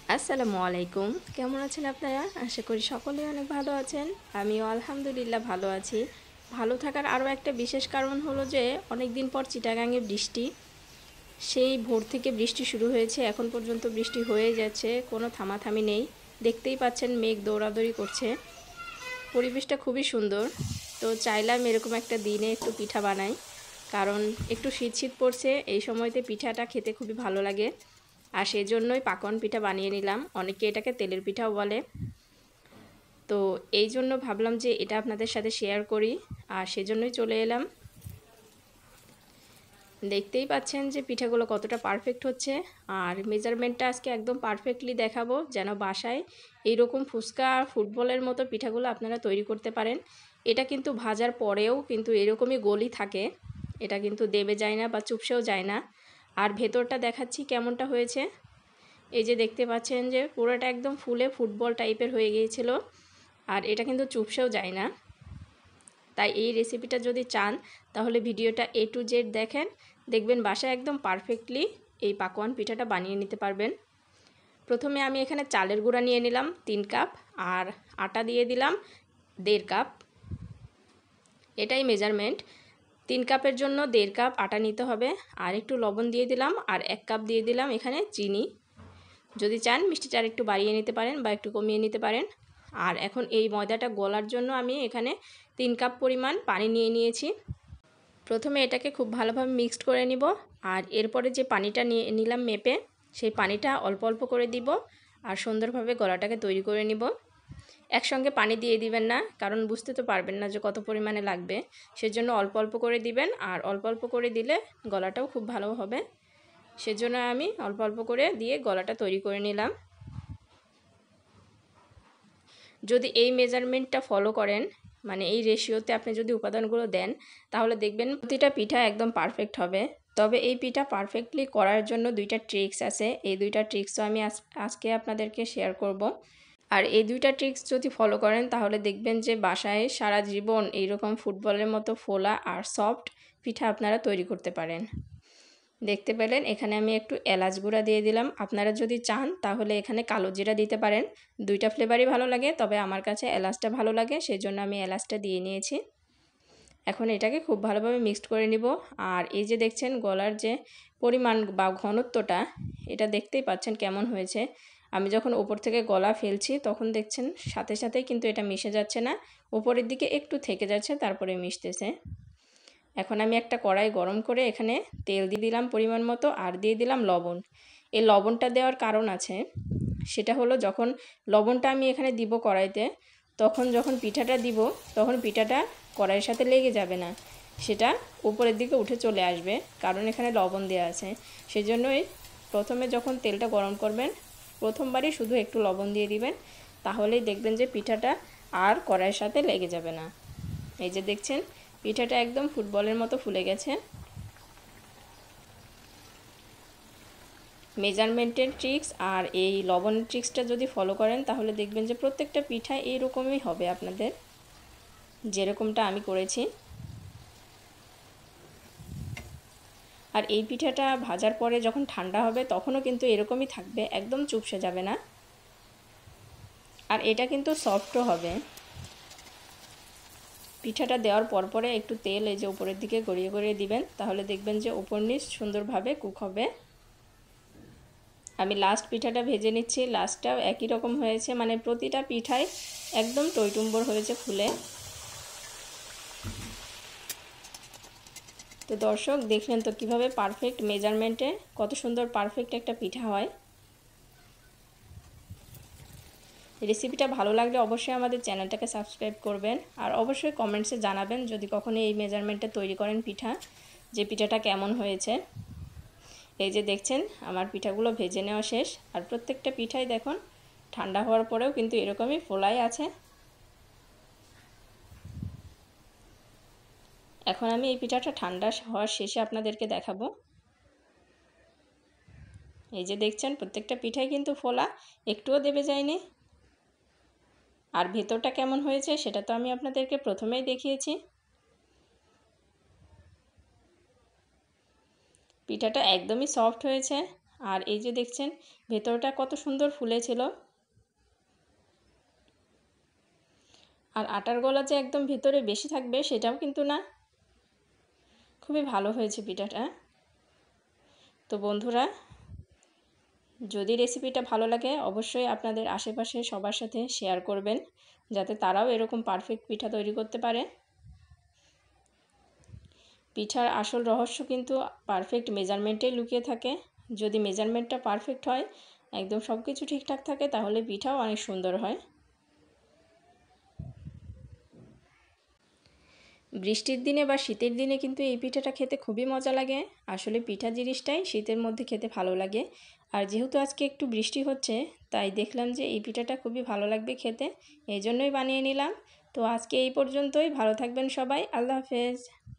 আসসালামু আলাইকুম। কেমন আছেন আপনারা? আশা করি সকলেই অনেক ভালো আছেন। আমিও আলহামদুলিল্লাহ ভালো আছি। ভালো থাকার আরও একটা বিশেষ কারণ হলো যে অনেক দিন পর চিটাগাঙে বৃষ্টি। সেই ভোর থেকে বৃষ্টি শুরু হয়েছে, এখন পর্যন্ত বৃষ্টি হয়ে যাচ্ছে, কোনো থামাথামি নেই। দেখতেই পাচ্ছেন মেঘ দৌড়াদৌড়ি করছে। পরিবেশটা খুবই সুন্দর। তো চাইলাম এরকম একটা দিনে একটু পিঠা বানাই, কারণ একটু শীত শীত পড়ছে, এই সময়তে পিঠাটা খেতে খুবই ভালো লাগে। আর সেজন্যই পাকন পিঠা বানিয়ে নিলাম। অনেকে এটাকে তেলের পিঠাও বলে। তো এই জন্য ভাবলাম যে এটা আপনাদের সাথে শেয়ার করি, আর সেজন্যই চলে এলাম। দেখতেই পাচ্ছেন যে পিঠাগুলো কতটা পারফেক্ট হচ্ছে, আর মেজারমেন্টটা আজকে একদম পারফেক্টলি দেখাবো, যেন বাসায় এইরকম ফুচকা ফুটবলের মতো পিঠাগুলো আপনারা তৈরি করতে পারেন। এটা কিন্তু ভাজার পরেও কিন্তু এরকমই গোলই থাকে, এটা কিন্তু দেবে যায় না বা চুপসেও যায় না। আর ভেতরটা দেখাচ্ছি কেমনটা হয়েছে। এই যে দেখতে পাচ্ছেন যে পুরোটা একদম ফুলে ফুটবল টাইপের হয়ে গিয়েছিল, আর এটা কিন্তু চুপসেও যায় না। তাই এই রেসিপিটা যদি চান তাহলে ভিডিওটা A to Z দেখেন, দেখবেন বাসায় একদম পারফেক্টলি এই পাকোয়ান পিঠাটা বানিয়ে নিতে পারবেন। প্রথমে আমি এখানে চালের গুঁড়া নিয়ে নিলাম 3 কাপ, আর আটা দিয়ে দিলাম 1.5 কাপ। এটাই মেজারমেন্ট, 3 কাপের জন্য 1.5 কাপ আটা নিতে হবে। আর একটু লবণ দিয়ে দিলাম, আর 1 কাপ দিয়ে দিলাম এখানে চিনি। যদি চান মিষ্টিটা একটু বাড়িয়ে নিতে পারেন বা একটু কমিয়ে নিতে পারেন। আর এখন এই ময়দাটা গলার জন্য আমি এখানে 3 কাপ পরিমাণ পানি নিয়ে নিয়েছি। প্রথমে এটাকে খুব ভালোভাবে মিক্সড করে নিব, আর এরপরে যে পানিটা নিয়ে নিলাম মেপে, সেই পানিটা অল্প অল্প করে দিব, আর সুন্দরভাবে গলাটাকে তৈরি করে নিব। একসঙ্গে পানি দিয়ে দিবেন না, কারণ বুঝতে তো পারবেন না যে কত পরিমাণে লাগবে। সেজন্য অল্প অল্প করে দিবেন, আর অল্প অল্প করে দিলে গলাটাও খুব ভালো হবে। সেজন্য আমি অল্প অল্প করে দিয়ে গলাটা তৈরি করে নিলাম। যদি এই মেজারমেন্টটা ফলো করেন, মানে এই রেশিওতে আপনি যদি উপাদানগুলো দেন, তাহলে দেখবেন প্রতিটা পিঠা একদম পারফেক্ট হবে। তবে এই পিঠা পারফেক্টলি করার জন্য 2টা ট্রিক্স আছে, এই 2টা ট্রিক্সও আমি আজকে আপনাদেরকে শেয়ার করব। আর এই 2টা ট্রিক্স যদি ফলো করেন তাহলে দেখবেন যে বাসায় সারা জীবন এইরকম ফুটবলের মতো ফোলা আর সফট পিঠা আপনারা তৈরি করতে পারেন। দেখতে পেলেন এখানে আমি একটু এলাচ গুঁড়া দিয়ে দিলাম। আপনারা যদি চান তাহলে এখানে কালো জিরা দিতে পারেন, 2টা ফ্লেভারই ভালো লাগে, তবে আমার কাছে এলাচটা ভালো লাগে, সেজন্য আমি এলাচটা দিয়ে নিয়েছি। এখন এটাকে খুব ভালোভাবে মিক্সড করে নিব। আর এই যে দেখছেন গলার যে পরিমাণ বা ঘনত্বটা, এটা দেখতেই পাচ্ছেন কেমন হয়েছে। আমি যখন ওপর থেকে গলা ফেলছি তখন দেখছেন সাথে সাথেই কিন্তু এটা মিশে যাচ্ছে না, উপরের দিকে একটু থেকে যাচ্ছে, তারপরে মিশতেছে। এখন আমি একটা কড়াই গরম করে এখানে তেল দিয়ে দিলাম পরিমাণ মতো, আর দিয়ে দিলাম লবণ। এই লবণটা দেওয়ার কারণ আছে, সেটা হলো যখন লবণটা আমি এখানে দিব কড়াইতে, তখন যখন পিঠাটা দিব তখন পিঠাটা কড়াইয়ের সাথে লেগে যাবে না, সেটা উপরের দিকে উঠে চলে আসবে, কারণ এখানে লবণ দেওয়া আছে। সেজন্যই প্রথমে যখন তেলটা গরম করবেন প্রথমবারই শুধু একটু লবণ দিয়ে দিবেন, তাহলেই দেখবেন যে পিঠাটা আর কড়াইয়ের সাথে লেগে যাবে না। এই যে দেখছেন পিঠাটা একদম ফুটবলের মতো ফুলে গেছে। মেজারমেন্টের ট্রিক্স আর এই লবণের ট্রিক্সটা যদি ফলো করেন তাহলে দেখবেন যে প্রত্যেকটা পিঠা এইরকমই হবে আপনাদের, যেরকমটা আমি করেছি। আর এই পিঠাটা ভাজার পরে যখন ঠান্ডা হবে তখনও কিন্তু এরকমই থাকবে, একদম চুপসে যাবে না। আর এটা কিন্তু সফটও হবে। পিঠাটা দেওয়ার পরে একটু তেল এই যে উপরের দিকে গড়িয়ে গড়িয়ে দিবেন, তাহলে দেখবেন যে উপর নিচ সুন্দরভাবে কুক হবে। আমি লাস্ট পিঠাটা ভেজে নিচ্ছি, লাস্টটাও একই রকম হয়েছে, মানে প্রতিটা পিঠাই একদম টইটুম্বর হয়েছে ফুলে। তো দর্শক দেখলেন তো কিভাবে পারফেক্ট মেজারমেন্টে কত সুন্দর পারফেক্ট একটা পিঠা হয়। রেসিপিটা ভালো লাগলে অবশ্যই আমাদের চ্যানেলটাকে সাবস্ক্রাইব করবেন, আর অবশ্যই কমেন্টসে জানাবেন যদি কখনো এই মেজারমেন্টে তৈরি করেন পিঠা, যে পিঠাটা কেমন হয়েছে। এই যে দেখছেন আমার পিঠাগুলো ভেজে নেওয়া শেষ, আর প্রত্যেকটা পিঠাই দেখুন ঠান্ডা হওয়ার পরেও কিন্তু এরকমই ফোলাই আছে। এখন আমি এই পিঠাটা ঠান্ডা হওয়ার শেষে আপনাদেরকে দেখাবো। এই যে দেখছেন প্রত্যেকটা পিঠাই কিন্তু ফোলা, একটুও দেবে যায়নি। আর ভেতরটা কেমন হয়েছে সেটা তো আমি আপনাদেরকে প্রথমেই দেখিয়েছি। পিঠাটা একদমই সফট হয়েছে, আর এই যে দেখছেন ভেতরটা কত সুন্দর ফুলেছিল। আর আটার গোলা যে একদম ভেতরে বেশি থাকবে সেটাও কিন্তু না। খুবই ভালো হয়েছে পিঠাটা। তো বন্ধুরা, যদি রেসিপিটা ভালো লাগে অবশ্যই আপনাদের আশেপাশে সবার সাথে শেয়ার করবেন, যাতে তারাও এরকম পারফেক্ট পিঠা তৈরি করতে পারে। পিঠার আসল রহস্য কিন্তু পারফেক্ট মেজারমেন্টেই লুকিয়ে থাকে। যদি মেজারমেন্টটা পারফেক্ট হয়, একদম সব কিছু ঠিকঠাক থাকে, তাহলে পিঠাও অনেক সুন্দর হয়। বৃষ্টির দিনে বা শীতের দিনে কিন্তু এই পিঠাটা খেতে খুবই মজা লাগে। আসলে পিঠা জিনিসটাই শীতের মধ্যে খেতে ভালো লাগে। আর যেহেতু আজকে একটু বৃষ্টি হচ্ছে, তাই দেখলাম যে এই পিঠাটা খুবই ভালো লাগবে খেতে, এই জন্যই বানিয়ে নিলাম। তো আজকে এই পর্যন্তই। ভালো থাকবেন সবাই। আল্লাহ হাফেজ।